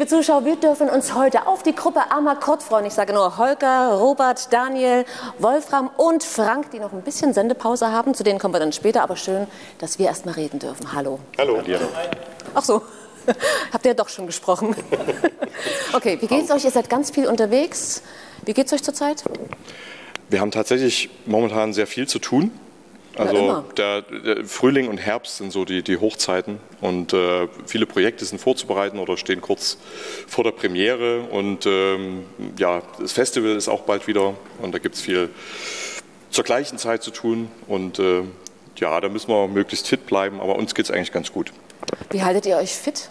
Zuschauer, wir dürfen uns heute auf die Gruppe Amakord freuen. Ich sage nur Holger, Robert, Daniel, Wolfram und Frank, die noch ein bisschen Sendepause haben. Zu denen kommen wir dann später, aber schön, dass wir erst mal reden dürfen. Hallo. Hallo. Ach so, habt ihr doch schon gesprochen. Okay, wie geht's euch? Ihr seid ganz viel unterwegs. Wie geht's euch zurzeit? Wir haben tatsächlich momentan sehr viel zu tun. Also der Frühling und Herbst sind so die Hochzeiten und viele Projekte sind vorzubereiten oder stehen kurz vor der Premiere und ja, das Festival ist auch bald wieder und da gibt es viel zur gleichen Zeit zu tun und ja, da müssen wir möglichst fit bleiben, aber uns geht es eigentlich ganz gut. Wie haltet ihr euch fit?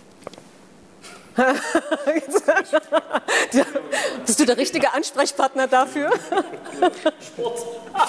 Bist du der richtige Ansprechpartner dafür? Sport.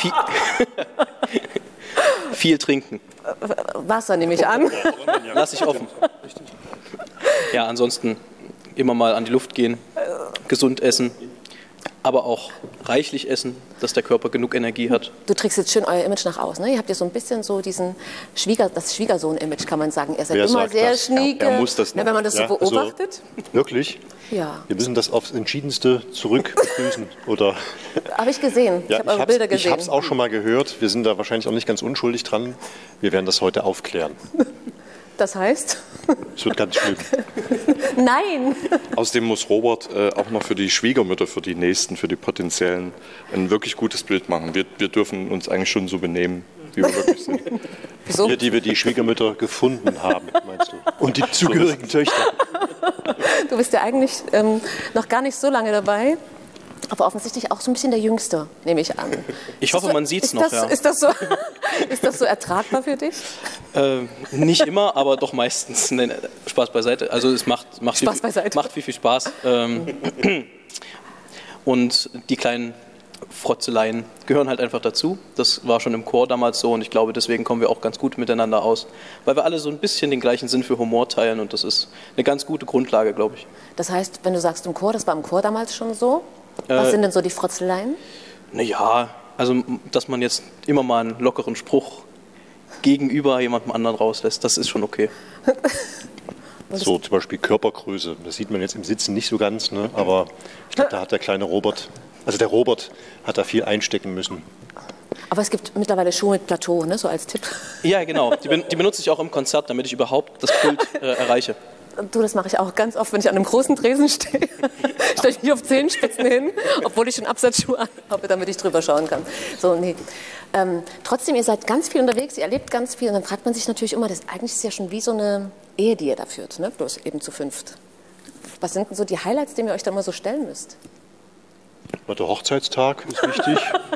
Viel trinken. Wasser nehme ich an. Lass ich offen. Ja, ansonsten immer mal an die Luft gehen, gesund essen, aber auch reichlich essen, dass der Körper genug Energie hat. Du trägst jetzt schön euer Image nach außen. Ne? Ihr habt ja so ein bisschen so diesen das Schwiegersohn-Image, kann man sagen. Ihr seid immer sehr schnieke. Er muss das noch. Na, wenn man das so beobachtet. Also, wirklich? Ja. Wir müssen das aufs Entschiedenste zurückbegrüßen. Oder? Habe ich gesehen. Ja, ich habe eure Bilder gesehen. Ich habe es auch schon mal gehört. Wir sind da wahrscheinlich auch nicht ganz unschuldig dran. Wir werden das heute aufklären. Das heißt? Es wird ganz schlimm. Nein! Außerdem muss Robert auch noch für die Schwiegermütter, für die Nächsten, für die Potenziellen ein wirklich gutes Bild machen. Wir dürfen uns eigentlich schon so benehmen, wie wir wirklich sind. Wieso? Wir, die wir die Schwiegermütter gefunden haben, meinst du? Und die zugehörigen Töchter. Du bist ja eigentlich noch gar nicht so lange dabei. Aber offensichtlich auch so ein bisschen der Jüngste, nehme ich an. Ich hoffe, man sieht es noch. Ja. Ist das so ertragbar für dich? Nicht immer, aber doch meistens. Nein, Spaß beiseite. Also es macht viel Spaß. Und die kleinen Frotzeleien gehören halt einfach dazu. Das war schon im Chor damals so und ich glaube, deswegen kommen wir auch ganz gut miteinander aus. Weil wir alle so ein bisschen den gleichen Sinn für Humor teilen und das ist eine ganz gute Grundlage, glaube ich. Das heißt, wenn du sagst im Chor, das war im Chor damals schon so? Was sind denn so die Frotzeleien? Naja, also dass man jetzt immer mal einen lockeren Spruch gegenüber jemandem anderen rauslässt, das ist schon okay. So zum Beispiel Körpergröße, das sieht man jetzt im Sitzen nicht so ganz, ne? Aber ich glaube, da hat der kleine Robert, also der Robert hat da viel einstecken müssen. Aber es gibt mittlerweile Schuhe mit Plateau, ne? So als Tipp. Ja, genau, die benutze ich auch im Konzert, damit ich überhaupt das Pult erreiche. Du, das mache ich auch ganz oft, wenn ich an einem großen Tresen stehe. Stelle ich mich auf Zehenspitzen hin, obwohl ich schon Absatzschuhe habe, damit ich drüber schauen kann. So, nee. Trotzdem, ihr seid ganz viel unterwegs, ihr erlebt ganz viel und dann fragt man sich natürlich immer, eigentlich ist es ja schon wie so eine Ehe, die ihr da führt, ne? Bloß eben zu fünft. Was sind denn so die Highlights, die ihr euch da mal so stellen müsst? Der Hochzeitstag ist wichtig.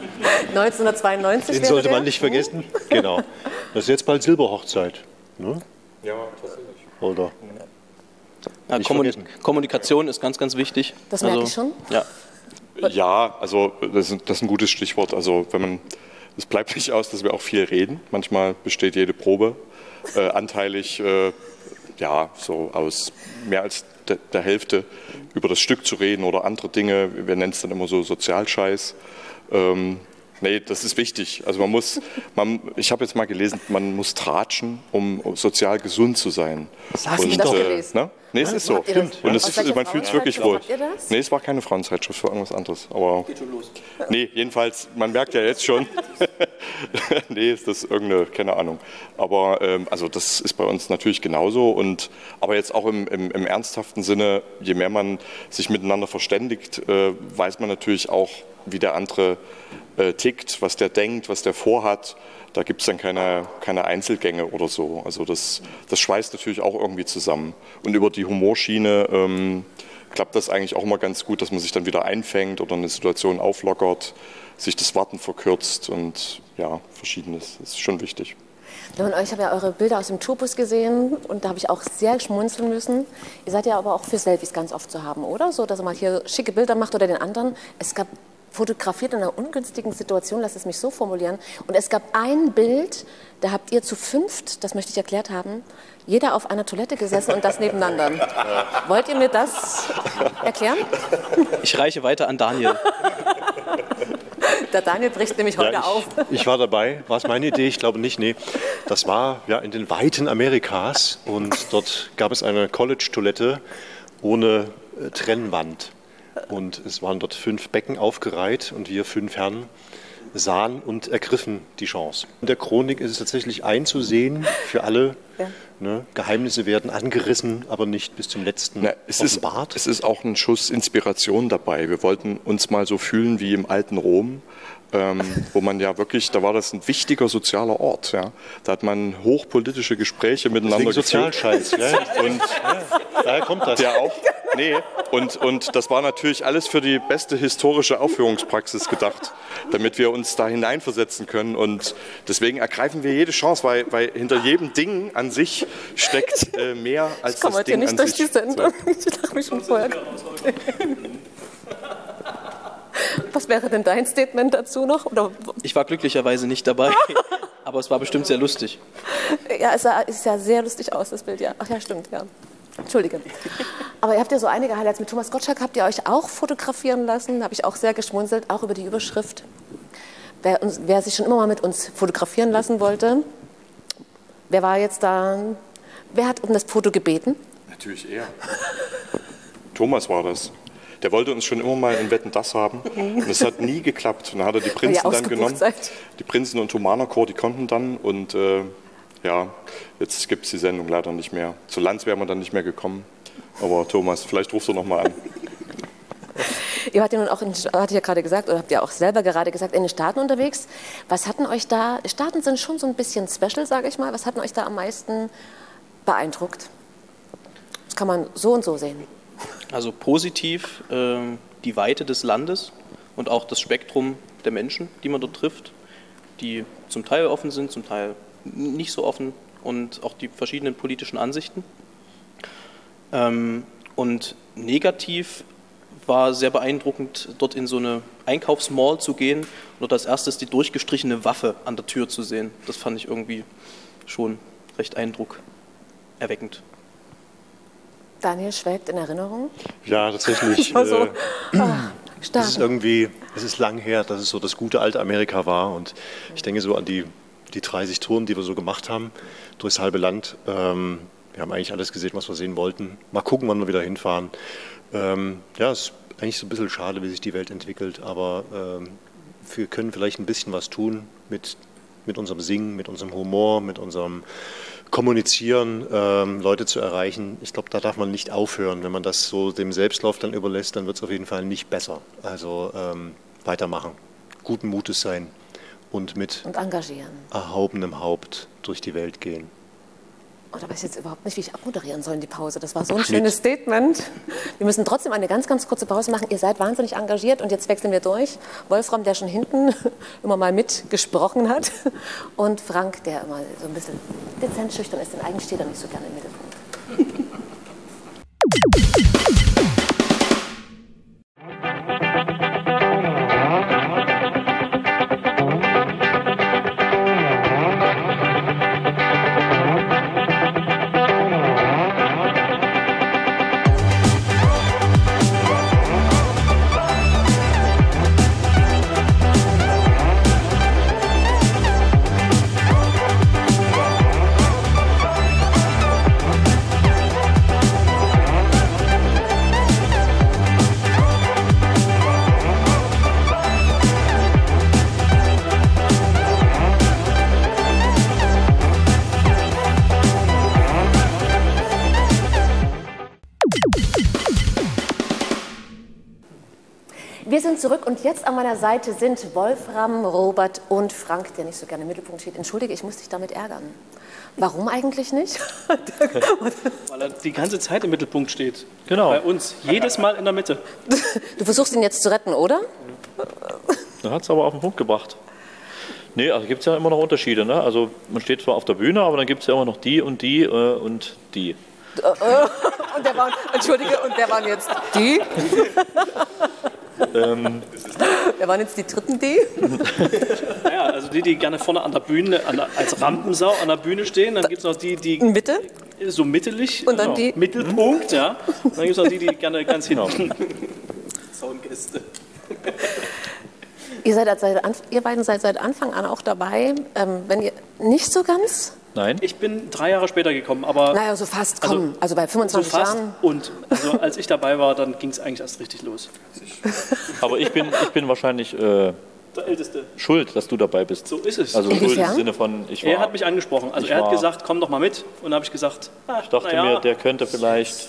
1992 Den sollte man nicht vergessen. Genau. Das ist jetzt bald Silberhochzeit. Ne? Ja, tatsächlich. Oder? Ja, Kommunikation ist ganz, ganz wichtig. Das merke ich schon. Ja, also das ist ein gutes Stichwort. Also es bleibt nicht aus, dass wir auch viel reden. Manchmal besteht jede Probe anteilig ja, so aus mehr als der Hälfte über das Stück zu reden oder andere Dinge. Wir nennen es dann immer so Sozialscheiß. Nee, das ist wichtig. Also ich habe jetzt mal gelesen, man muss tratschen, um sozial gesund zu sein. Das hast du doch gelesen. Ne? Nee, es ist so. Und man fühlt es wirklich wohl. Nee, es war keine Frauenzeitschrift, es war irgendwas anderes. Aber geht schon los. Nee, jedenfalls, man merkt ja jetzt schon, nee, ist das irgendeine, keine Ahnung. Aber also das ist bei uns natürlich genauso. Aber jetzt auch im ernsthaften Sinne, je mehr man sich miteinander verständigt, weiß man natürlich auch, wie der andere tickt, was der denkt, was der vorhat. Da gibt es dann keine Einzelgänge oder so. Also das schweißt natürlich auch irgendwie zusammen. Und über die Humorschiene klappt das eigentlich auch immer ganz gut, dass man sich dann wieder einfängt oder eine Situation auflockert, sich das Warten verkürzt und ja, Verschiedenes. Das ist schon wichtig. Ja, und ich habe ja eure Bilder aus dem Tourbus gesehen und da habe ich auch sehr schmunzeln müssen. Ihr seid ja aber auch für Selfies ganz oft zu haben, oder? So, dass ihr mal hier schicke Bilder macht oder den anderen. Es gab fotografiert in einer ungünstigen Situation, lass es mich so formulieren. Und es gab ein Bild, da habt ihr zu fünft, das möchte ich erklärt haben, jeder auf einer Toilette gesessen und das nebeneinander. Wollt ihr mir das erklären? Ich reiche weiter an Daniel. Der Daniel bricht nämlich heute auf. Ich war dabei. War es meine Idee? Ich glaube nicht. Nee. Das war ja in den Weiten Amerikas und dort gab es eine College-Toilette ohne Trennwand. Und es waren dort 5 Becken aufgereiht und wir 5 Herren sahen und ergriffen die Chance. In der Chronik ist es tatsächlich einzusehen für alle. Ja. Ne? Geheimnisse werden angerissen, aber nicht bis zum letzten offenbart. Es ist auch ein Schuss Inspiration dabei. Wir wollten uns mal so fühlen wie im alten Rom, wo man ja wirklich, da war das ein wichtiger sozialer Ort. Ja? Da hat man hochpolitische Gespräche miteinander geführt. Sozialscheiß, ja. Und daher kommt das. Der auch. Nee, und das war natürlich alles für die beste historische Aufführungspraxis gedacht, damit wir uns da hineinversetzen können. Und deswegen ergreifen wir jede Chance, weil hinter jedem Ding an sich steckt mehr als das Ding an sich. Ich komme heute nicht durch die Sendung. Ich lache mich schon vorher. Was wäre denn dein Statement dazu noch? Oder? Ich war glücklicherweise nicht dabei, aber es war bestimmt sehr lustig. Ja, es sah ja sehr lustig aus, das Bild, ja. Ach ja, stimmt, ja. Entschuldige. Aber ihr habt ja so einige Highlights. Mit Thomas Gottschalk habt ihr euch auch fotografieren lassen. Da habe ich auch sehr geschmunzelt, auch über die Überschrift. Wer sich schon immer mal mit uns fotografieren lassen wollte, wer war jetzt da? Wer hat um das Foto gebeten? Natürlich er. Thomas war das. Der wollte uns schon immer mal in Wetten, dass haben. Und es hat nie geklappt. Und dann hat er die Prinzen dann genommen. Die Prinzen und Thomanerchor, die konnten dann. Und ja, jetzt gibt es die Sendung leider nicht mehr. Zu Lanz wären wir dann nicht mehr gekommen. Aber Thomas, vielleicht rufst du noch mal an. Ihr wart ja nun auch, hatte ich ja gerade gesagt, oder habt ihr auch selber gerade gesagt, in den Staaten unterwegs. Was hatten euch da, Staaten sind schon so ein bisschen special, sage ich mal. Was hatten euch da am meisten beeindruckt? Das kann man so und so sehen. Also positiv die Weite des Landes und auch das Spektrum der Menschen, die man dort trifft, die zum Teil offen sind, zum Teil nicht so offen und auch die verschiedenen politischen Ansichten. Und negativ war sehr beeindruckend, dort in so eine Einkaufsmall zu gehen und dort als erstes die durchgestrichene Waffe an der Tür zu sehen. Das fand ich irgendwie schon recht eindruckerweckend. Daniel schwelgt in Erinnerung? Ja, tatsächlich. So, es ist lang her, dass es so das gute alte Amerika war. Und ich denke so an die 30 Touren, die wir so gemacht haben, durchs halbe Land. Wir haben eigentlich alles gesehen, was wir sehen wollten. Mal gucken, wann wir wieder hinfahren. Ja, es ist eigentlich so ein bisschen schade, wie sich die Welt entwickelt. Aber wir können vielleicht ein bisschen was tun mit unserem Singen, mit unserem Humor, mit unserem Kommunizieren, Leute zu erreichen. Ich glaube, da darf man nicht aufhören. Wenn man das so dem Selbstlauf dann überlässt, dann wird es auf jeden Fall nicht besser. Also weitermachen, guten Mutes sein und engagieren. Erhobenem Haupt durch die Welt gehen. Und da weiß ich jetzt überhaupt nicht, wie ich abmoderieren soll in die Pause. Das war so ein schönes Statement. Wir müssen trotzdem eine ganz, ganz kurze Pause machen. Ihr seid wahnsinnig engagiert und jetzt wechseln wir durch. Wolfram, der schon hinten immer mal mitgesprochen hat, und Frank, der immer so ein bisschen dezent schüchtern ist, denn eigentlich steht er nicht so gerne im Mittelpunkt. Wir sind zurück und jetzt an meiner Seite sind Wolfram, Robert und Frank, der nicht so gerne im Mittelpunkt steht. Entschuldige, ich muss dich damit ärgern. Warum eigentlich nicht? Weil er die ganze Zeit im Mittelpunkt steht. Genau. Bei uns. Jedes Mal in der Mitte. Du versuchst ihn jetzt zu retten, oder? Da hat es aber auf den Punkt gebracht. Nee, also gibt es ja immer noch Unterschiede. Ne? Also man steht zwar auf der Bühne, aber dann gibt es ja immer noch die und die und die. Und der waren jetzt die? Wer waren jetzt die dritten die? Naja, also die gerne vorne an der Bühne, als Rampensau an der Bühne stehen. Dann gibt es noch die Mitte? So mittelig. Und dann die? Mittelpunkt, ja. Und dann gibt es noch die gerne ganz hinten. Zaungäste. Ihr beiden seid seit Anfang an auch dabei. Wenn ihr nicht so ganz Nein? Ich bin 3 Jahre später gekommen, aber... Naja, so fast, also bei 25 so fast. Jahren. Und also, als ich dabei war, dann ging es eigentlich erst richtig los. Aber ich bin wahrscheinlich der Älteste. schuld, dass du dabei bist. So ist es. Also schuld im Sinne von, er hat mich angesprochen. Also er hat gesagt, komm doch mal mit. Und dann habe ich gesagt, ich dachte mir, der könnte vielleicht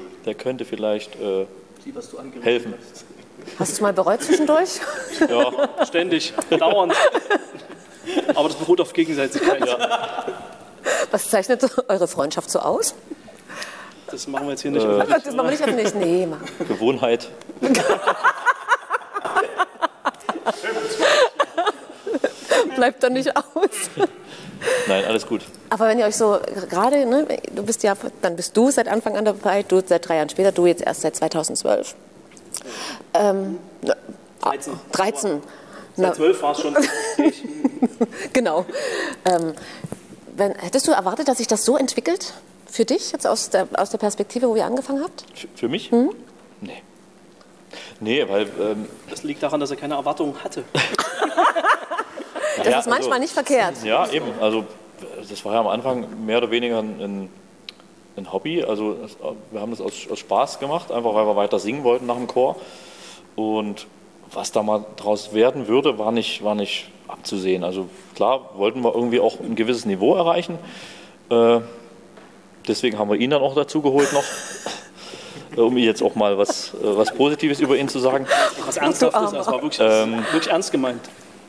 helfen. Hast du es mal bereut zwischendurch? Ja, ständig, dauernd. Aber das beruht auf Gegenseitigkeit. Ja. Was zeichnet eure Freundschaft so aus? Das machen wir jetzt hier nicht öffentlich. Das machen wir nicht öffentlich. Nee, Mann. Gewohnheit. Bleibt doch nicht aus. Nein, alles gut. Aber wenn ihr euch so gerade, ne, dann bist du seit Anfang an dabei, du seit 3 Jahren später, du jetzt erst seit 2012. 13. Seit 12 war es schon. Genau. Hättest du erwartet, dass sich das so entwickelt für dich, jetzt aus der Perspektive, wo ihr angefangen habt? Für mich? Nee. Nee, weil... das liegt daran, dass er keine Erwartungen hatte. Das ist manchmal nicht verkehrt. Ja, eben. Also das war ja am Anfang mehr oder weniger ein Hobby. Also wir haben das aus Spaß gemacht, einfach weil wir weiter singen wollten nach dem Chor. Und was da mal draus werden würde, war nicht abzusehen. Also klar, wollten wir irgendwie auch ein gewisses Niveau erreichen. Deswegen haben wir ihn dann auch dazu geholt noch, um jetzt auch mal was Positives über ihn zu sagen. Was Ernsthaftes, das war wirklich ernst gemeint.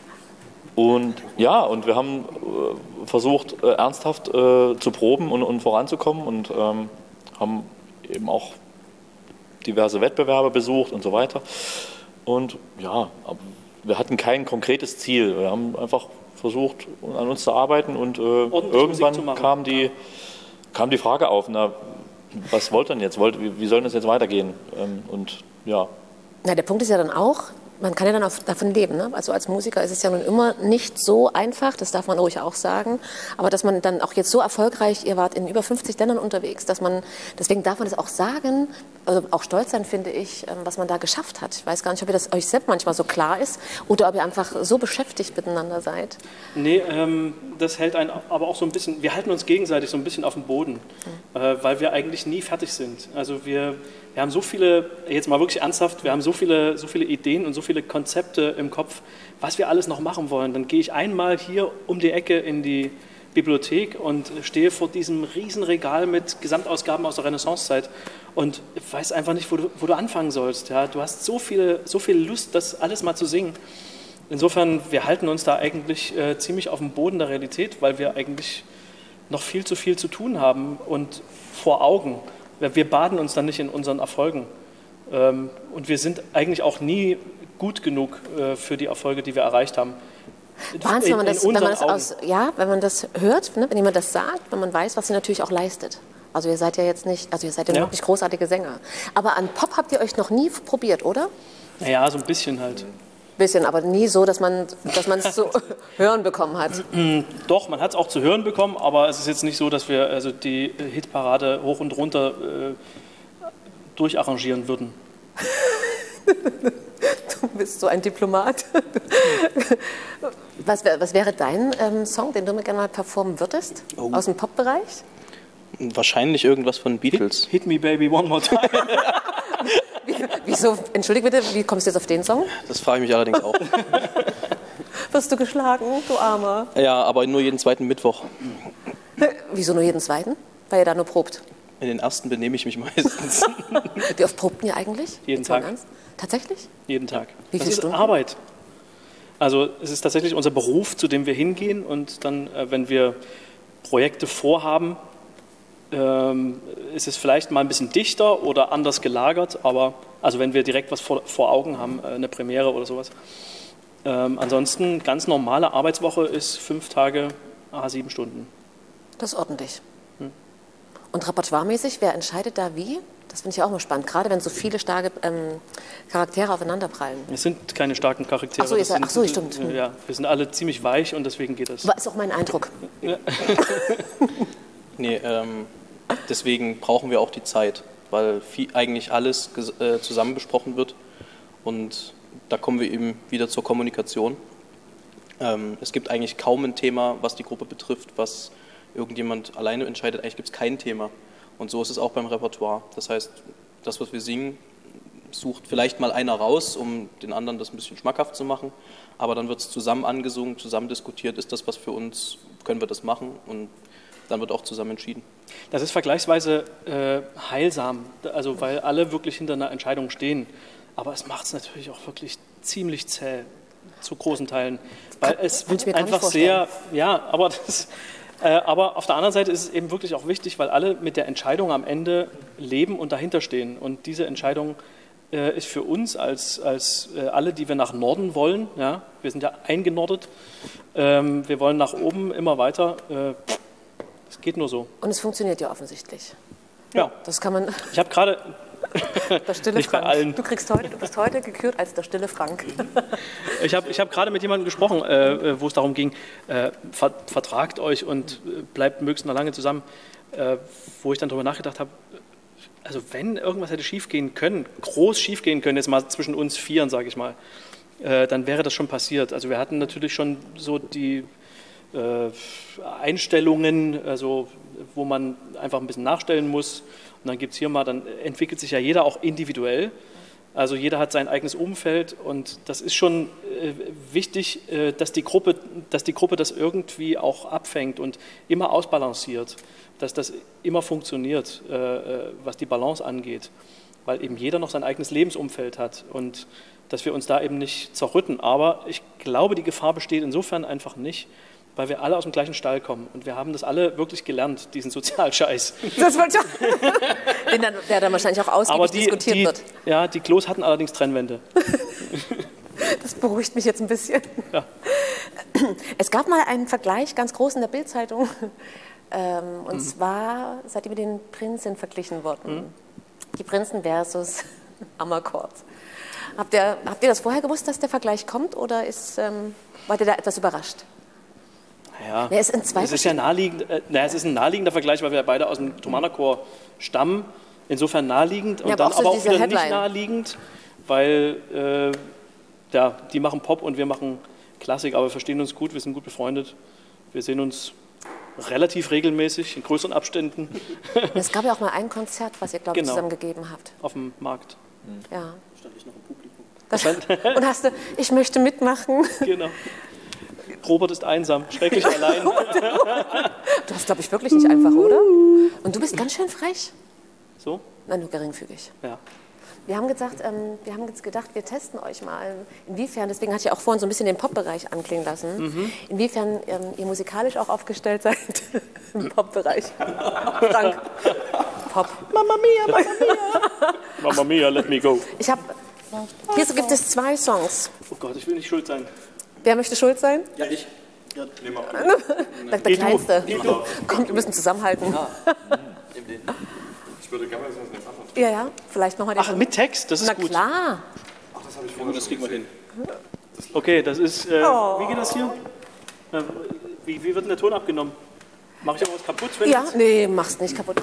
Und ja, und wir haben versucht, ernsthaft zu proben und voranzukommen und haben eben auch diverse Wettbewerbe besucht und so weiter. Und ja, wir hatten kein konkretes Ziel. Wir haben einfach versucht, an uns zu arbeiten und irgendwann kam die Frage auf, na, was wollt ihr denn jetzt? Wie soll das jetzt weitergehen? Und ja. Na, der Punkt ist ja dann auch, man kann ja dann auch davon leben. Ne? Also als Musiker ist es ja nun immer nicht so einfach, das darf man ruhig auch sagen. Aber dass man dann auch jetzt so erfolgreich, ihr wart in über 50 Ländern unterwegs, deswegen darf man das auch sagen, also auch stolz sein, finde ich, was man da geschafft hat. Ich weiß gar nicht, ob ihr das euch selbst manchmal so klar ist oder ob ihr einfach so beschäftigt miteinander seid. Nee, das hält einen aber auch so ein bisschen, wir halten uns gegenseitig so ein bisschen auf dem Boden, weil wir eigentlich nie fertig sind. Also wir haben so viele, jetzt mal wirklich ernsthaft, wir haben so viele Ideen und so viele Konzepte im Kopf, was wir alles noch machen wollen. Dann gehe ich einmal hier um die Ecke in die Bibliothek und stehe vor diesem Riesenregal mit Gesamtausgaben aus der Renaissancezeit und weiß einfach nicht, wo du anfangen sollst. Ja? Du hast so viel Lust, das alles mal zu singen. Insofern, wir halten uns da eigentlich ziemlich auf dem Boden der Realität, weil wir eigentlich noch viel zu tun haben und vor Augen. Wir baden uns dann nicht in unseren Erfolgen. Und wir sind eigentlich auch nie gut genug für die Erfolge, die wir erreicht haben. Wahnsinn, wenn man das hört, ne, wenn jemand das sagt, wenn man weiß, was ihr natürlich auch leistet. Also ihr seid ja jetzt nicht, also ihr seid ja wirklich großartige Sänger. Aber an Pop habt ihr euch noch nie probiert, oder? Naja, so ein bisschen halt. Bisschen, aber nie so, dass man es zu hören bekommen hat. Doch, man hat es auch zu hören bekommen, aber es ist jetzt nicht so, dass wir also die Hitparade hoch und runter durcharrangieren würden. Du bist so ein Diplomat. Was wäre dein Song, den du mir gerne mal performen würdest? Aus dem Pop-Bereich? Wahrscheinlich irgendwas von Beatles. Hit Me Baby One More Time. Wieso? Entschuldige bitte, wie kommst du jetzt auf den Song? Das frage ich mich allerdings auch. Wirst du geschlagen, du Armer? Ja, aber nur jeden zweiten Mittwoch. Wieso nur jeden zweiten? Weil ihr da nur probt. In den ersten benehme ich mich meistens. Wie oft probt ihr eigentlich? Jeden Tag. Tatsächlich? Jeden Tag. Wie viele Stunden? Das ist Arbeit. Also es ist tatsächlich unser Beruf, zu dem wir hingehen und dann, wenn wir Projekte vorhaben, ist es vielleicht mal ein bisschen dichter oder anders gelagert, aber also wenn wir direkt was vor Augen haben, eine Premiere oder sowas. Ansonsten, ganz normale Arbeitswoche ist 5 Tage, 7 Stunden. Das ist ordentlich. Und repertoiremäßig, wer entscheidet da wie? Das finde ich auch mal spannend, gerade wenn so viele starke Charaktere aufeinanderprallen. Es sind keine starken Charaktere. Ach so, stimmt. Ja, wir sind alle ziemlich weich und deswegen geht das. Das ist auch mein Eindruck. Ja. Nee, deswegen brauchen wir auch die Zeit, weil eigentlich alles zusammen besprochen wird und da kommen wir eben wieder zur Kommunikation. Es gibt eigentlich kaum ein Thema, was die Gruppe betrifft, was irgendjemand alleine entscheidet, eigentlich gibt es kein Thema. Und so ist es auch beim Repertoire. Das heißt, das, was wir singen, sucht vielleicht mal einer raus, um den anderen das ein bisschen schmackhaft zu machen, aber dann wird es zusammen angesungen, zusammen diskutiert, ist das was für uns, können wir das machen, und dann wird auch zusammen entschieden. Das ist vergleichsweise heilsam, also weil alle wirklich hinter einer Entscheidung stehen, aber es macht es natürlich auch wirklich ziemlich zäh, zu großen Teilen, weil es wird einfach sehr, ja, aber aber auf der anderen Seite ist es eben wirklich auch wichtig, weil alle mit der Entscheidung am Ende leben und dahinter stehen, und diese Entscheidung ist für uns als alle, die wir nach Norden wollen, ja, wir sind ja eingenordet, wir wollen nach oben immer weiter, es geht nur so. Und es funktioniert ja offensichtlich. Ja. Das kann man... Ich habe gerade... Der stille nicht Frank. Bei allen. Du bist heute gekürt als der stille Frank. Ich hab gerade mit jemandem gesprochen, wo es darum ging, vertragt euch und bleibt möglichst noch lange zusammen, wo ich dann darüber nachgedacht habe, also wenn irgendwas hätte schiefgehen können, groß schiefgehen können, jetzt mal zwischen uns Vieren, sage ich mal, dann wäre das schon passiert. Also wir hatten natürlich schon so die Einstellungen, also wo man einfach ein bisschen nachstellen muss. Und dann gibt es hier mal, dann entwickelt sich ja jeder auch individuell. Also jeder hat sein eigenes Umfeld, und das ist schon wichtig, dass die Gruppe das irgendwie auch abfängt und immer ausbalanciert, dass das immer funktioniert, was die Balance angeht, weil eben jeder noch sein eigenes Lebensumfeld hat und dass wir uns da eben nicht zerrütten. Aber ich glaube, die Gefahr besteht insofern einfach nicht, weil wir alle aus dem gleichen Stall kommen. Und wir haben das alle wirklich gelernt, diesen Sozialscheiß. Das wollte ich der dann wahrscheinlich auch ausgiebig diskutiert wird. Ja, die Klos hatten allerdings Trennwände. Das beruhigt mich jetzt ein bisschen. Ja. Es gab mal einen Vergleich, ganz groß in der Bild-Zeitung. Und zwar seid ihr mit den Prinzen verglichen worden. Die Prinzen versus Amarcord. Habt ihr das vorher gewusst, dass der Vergleich kommt, oder wart ihr da etwas überrascht? Ja, es ist ja naheliegend, es ist ein naheliegender Vergleich, weil wir beide aus dem Thomanerchor stammen. Insofern naheliegend, und ja, dann aber auch wieder Headline. Nicht naheliegend, weil die machen Pop und wir machen Klassik, aber wir verstehen uns gut, wir sind gut befreundet. Wir sehen uns relativ regelmäßig, in größeren Abständen. Es gab ja auch mal ein Konzert, was ihr, glaube ich, zusammen gegeben habt. Auf dem Markt. Ja. Stand ich noch im Publikum. Und hast du, ich möchte mitmachen. Genau. Robert ist einsam, schrecklich allein. Du hast, glaube ich, wirklich nicht einfach, oder? Und du bist ganz schön frech. So? Nein, nur geringfügig. Ja. Wir haben jetzt gedacht, wir testen euch mal, inwiefern, deswegen hatte ich auch vorhin so ein bisschen den Pop-Bereich anklingen lassen, inwiefern ihr musikalisch auch aufgestellt seid im Pop-Bereich. Frank, Pop. Mamma mia, Mamma mia. Mamma mia, let me go. Hier gibt es 2 Songs. Oh Gott, ich will nicht schuld sein. Wer möchte schuld sein? Ja, ich. Ja, der Kleinste. Komm, wir müssen zusammenhalten. Ich würde gerne mal so eine Papa. Ja, vielleicht machen wir den. Ach, mit Text, das ist gut. Na klar. Ach, das habe ich vorhin. Das kriegen wir hin. Okay, das ist, wie geht das hier? Wie wird denn der Ton abgenommen? Mache ich irgendwas kaputt? Ja, nee, mach's nicht kaputt.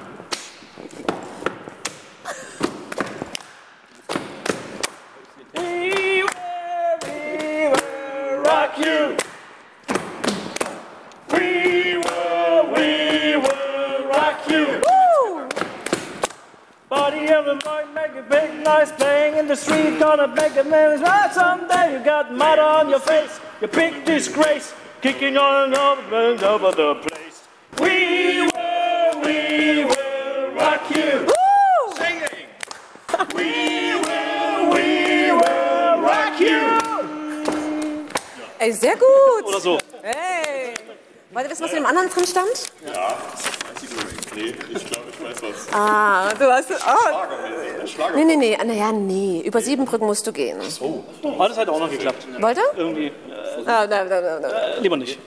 Street gonna make a man right someday. You got mud on your face, you big disgrace, kicking all over the place. We will rock you. Woo! Singing. We will rock you. Ey, sehr gut. Oder so. Hey. Wollt ihr wissen, was in dem anderen drin stand? Ja. Nee, ich glaube, ich weiß was. Ah, du hast... Schlager. Nee. Naja, nee. Über 7 Brücken musst du gehen. Oh, das hat auch noch geklappt. Wollt ihr? Irgendwie. Nein. Lieber nicht.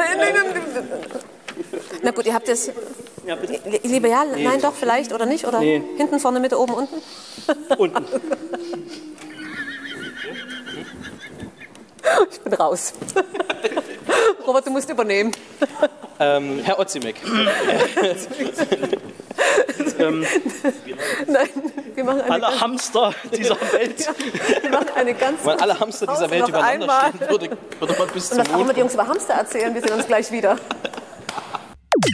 Na gut, ihr habt es... Ja, bitte. Lieber ja, nee. Nein, doch, vielleicht oder nicht? Oder hinten, vorne, Mitte, oben, unten? Unten. Ich bin raus. Robert, du musst übernehmen. Herr Ozimek. Nein, wir machen alle Hamster dieser Welt. Ja, wir machen eine ganz... Wenn alle Hamster dieser Welt übereinander stehen, würde man bis zum Und was auch immer die Jungs über Hamster erzählen, wir sehen uns gleich wieder.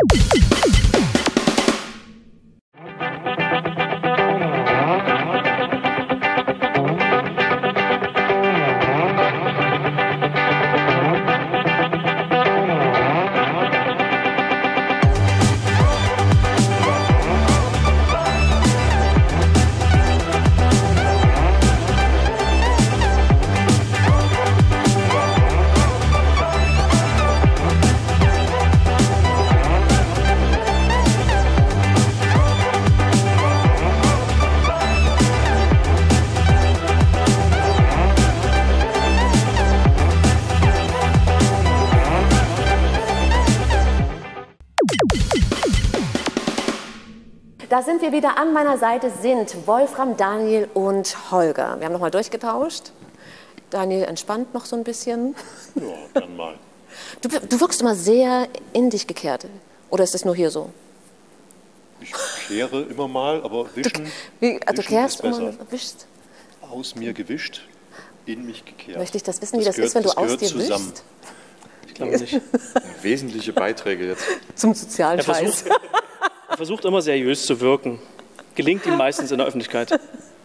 Da sind wir wieder. An meiner Seite sind Wolfram, Daniel und Holger. Wir haben nochmal durchgetauscht. Daniel entspannt noch so ein bisschen. Ja, dann mal. Du wirkst immer sehr in dich gekehrt. Oder ist das nur hier so? Ich kehre immer mal, aber wischen, du kehrst ist besser. immer, wischst? Aus mir gewischt, in mich gekehrt. Möchte ich das wissen, wie das ist, wenn du aus dir wischst? Ich glaube nicht. Wesentliche Beiträge jetzt. Zum sozialen Scheiß. Er versucht immer seriös zu wirken. Gelingt ihm meistens in der Öffentlichkeit.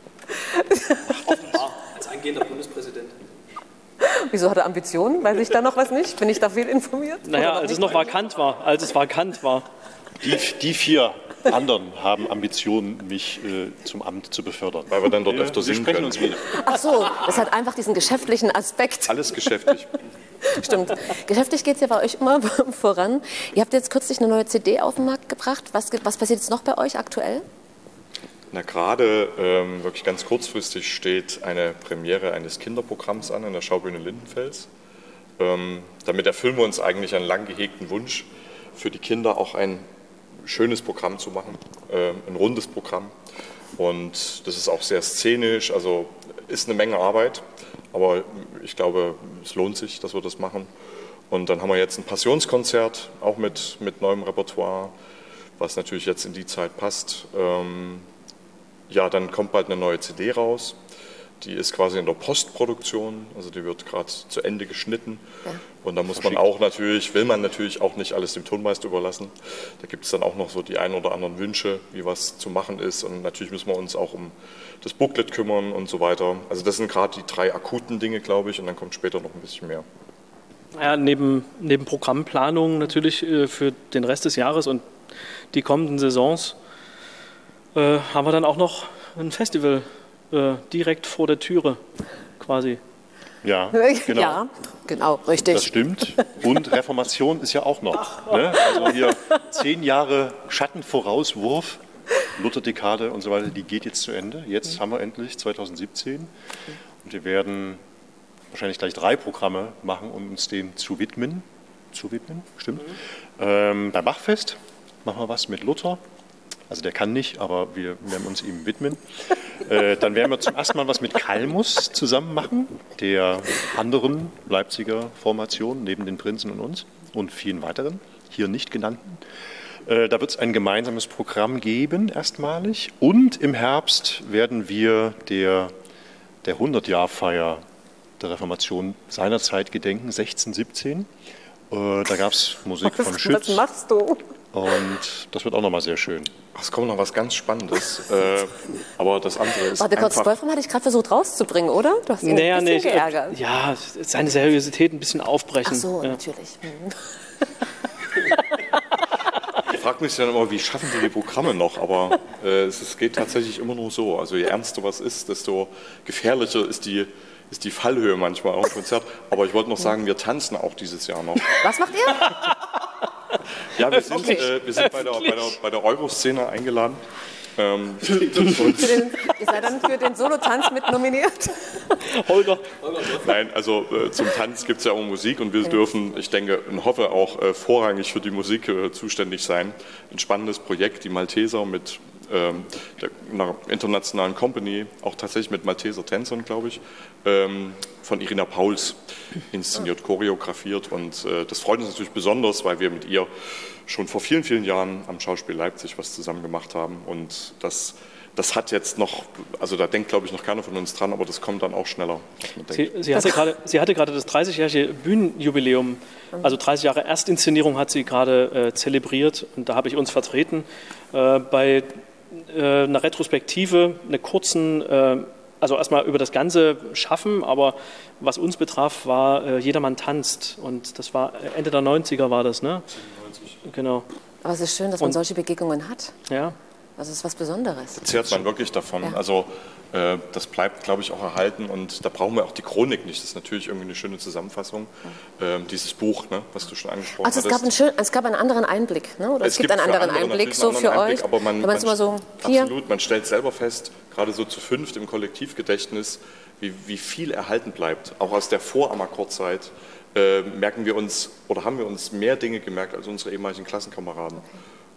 Als angehender Bundespräsident. Wieso hat er Ambitionen? Weiß ich da noch was nicht? Bin ich da viel informiert? Naja, als es noch vakant war. Die 4 anderen haben Ambitionen, mich zum Amt zu befördern. Weil wir dann dort öfter singen können. Uns wieder. Ach so, das hat einfach diesen geschäftlichen Aspekt. Alles geschäftlich. Stimmt. Geschäftlich geht es ja bei euch immer voran. Ihr habt jetzt kürzlich eine neue CD auf den Markt gebracht. Was passiert jetzt noch bei euch aktuell? Na, gerade wirklich ganz kurzfristig steht eine Premiere eines Kinderprogramms an der Schaubühne Lindenfels. Damit erfüllen wir uns eigentlich einen lang gehegten Wunsch, für die Kinder auch ein schönes Programm zu machen, ein rundes Programm. Und das ist auch sehr szenisch, also ist eine Menge Arbeit, aber ich glaube, es lohnt sich, dass wir das machen. Und dann haben wir jetzt ein Passionskonzert, auch mit neuem Repertoire, was natürlich jetzt in die Zeit passt. Ja, dann kommt bald eine neue CD raus. Die ist quasi in der Postproduktion, also die wird gerade zu Ende geschnitten. Ja. Und da muss man auch will man natürlich auch nicht alles dem Tonmeister überlassen. Da gibt es dann auch noch so die ein oder anderen Wünsche, wie was zu machen ist. Und natürlich müssen wir uns auch um das Booklet kümmern und so weiter. Also das sind gerade die 3 akuten Dinge, glaube ich, und dann kommt später noch ein bisschen mehr. Ja, neben Programmplanung natürlich für den Rest des Jahres und die kommenden Saisons haben wir dann auch noch ein Festival direkt vor der Türe quasi. Ja, genau. Ja, genau, richtig. Das stimmt. Und Reformation ist ja auch noch. Ne? Also hier 10 Jahre Schattenvorauswurf, Lutherdekade und so weiter, die geht jetzt zu Ende. Jetzt haben wir endlich 2017 und wir werden wahrscheinlich gleich 3 Programme machen, um uns dem zu widmen. Stimmt. Beim Bachfest machen wir was mit Luther. Also der kann nicht, aber wir werden uns ihm widmen. Dann werden wir zum ersten Mal was mit Kalmus zusammen machen, der anderen Leipziger Formation, neben den Prinzen und uns und vielen weiteren, hier nicht genannten. Da wird es ein gemeinsames Programm geben, erstmalig. Und im Herbst werden wir der 100-Jahr-Feier der Reformation seinerzeit gedenken, 1617. Da gab es Musik von Schütz. Was machst du? Und das wird auch nochmal sehr schön. Es kommt noch was ganz Spannendes, aber das andere ist Warte kurz, Wolfram hatte ich gerade versucht rauszubringen, oder? Du hast ihn ein bisschen geärgert. Ja, seine Seriosität ein bisschen aufbrechen. Ach so, ja. Natürlich. Ich frage mich dann immer, wie schaffen die Programme noch, aber es geht tatsächlich immer nur so. Also je ernster was ist, desto gefährlicher ist die Fallhöhe manchmal auch im Konzert. Aber ich wollte noch sagen, wir tanzen auch dieses Jahr noch. Was macht ihr? Ja, wir sind bei der Euroszene eingeladen. Ihr seid dann für den Solotanz mit nominiert? Holger. Nein, also zum Tanz gibt es ja auch Musik und wir dürfen, ich denke und hoffe auch vorrangig für die Musik zuständig sein. Ein spannendes Projekt, die Malteser mit einer internationalen Company, auch tatsächlich mit Malteser Tänzern, glaube ich, von Irina Pauls inszeniert, choreografiert. Und das freut uns natürlich besonders, weil wir mit ihr schon vor vielen, vielen Jahren am Schauspiel Leipzig was zusammen gemacht haben. Und das hat jetzt noch, also da denkt, glaube ich, noch keiner von uns dran, aber das kommt dann auch schneller. Sie hatte gerade das 30-jährige Bühnenjubiläum, also 30 Jahre Erstinszenierung hat sie gerade zelebriert und da habe ich uns vertreten bei einer Retrospektive, einer kurzen, also erstmal über das ganze Schaffen, aber was uns betraf, war Jedermann tanzt und das war Ende der 90er war das, ne? 97. Genau. Aber es ist schön, dass man solche Begegnungen hat. Ja. Das ist was Besonderes. Da zehrt man wirklich davon. Ja. Also das bleibt, glaube ich, auch erhalten und da brauchen wir auch die Chronik nicht. Das ist natürlich irgendwie eine schöne Zusammenfassung. Dieses Buch, ne, was du schon angesprochen hast. Also es gab einen anderen Einblick, ne? Oder es gibt einen anderen Einblick so für euch. Aber man immer so hier. Absolut, man stellt selber fest, gerade so zu 5 im Kollektivgedächtnis, wie viel erhalten bleibt. Auch aus der Vor-Amakord-Zeit merken wir uns oder haben wir uns mehr Dinge gemerkt als unsere ehemaligen Klassenkameraden.